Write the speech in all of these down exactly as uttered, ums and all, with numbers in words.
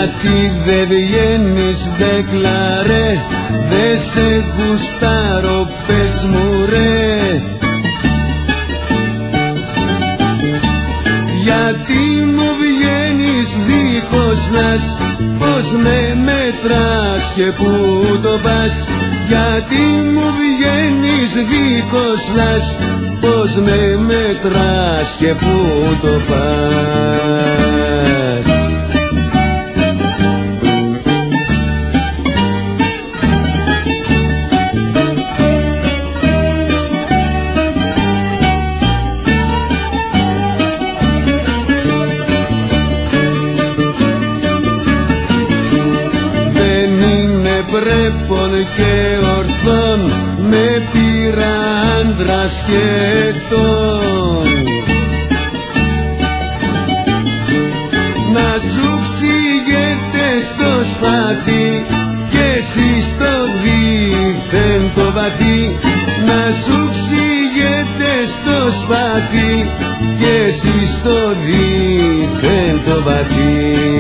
Γιατί δεν βγαίνεις δεκλαρέ, δε σε γουστάρω, πες μου ρε. Γιατί μου βγαίνεις δίχως νας, πως με μετράς και πού το πας. Γιατί μου βγαίνεις δίχως νας, πως με μετράς και πού το πας. Πρέπον και ορθόν, με πήρα άντρα σκέτον. Να σου ξηγέται στο σπαθί και εσύ στο δίθεν το βαθύ. Να σου ξηγέται στο σπαθί και εσύ στο δίθεν το βαθύ.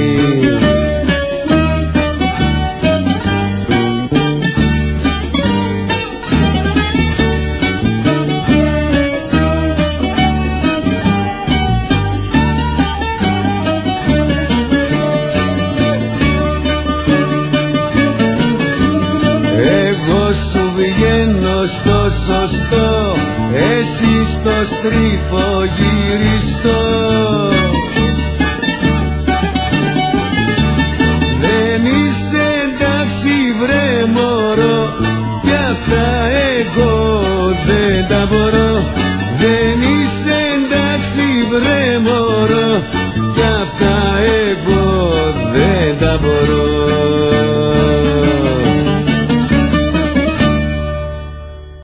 Σου βγαίνω στο σωστό, εσύ στο στρίφο γυριστό. Δεν είσαι εντάξει βρε μωρό, κι αυτά εγώ δεν τα μπορώ. Δεν είσαι εντάξει βρε μωρό, κι αυτά εγώ δεν τα μπορώ.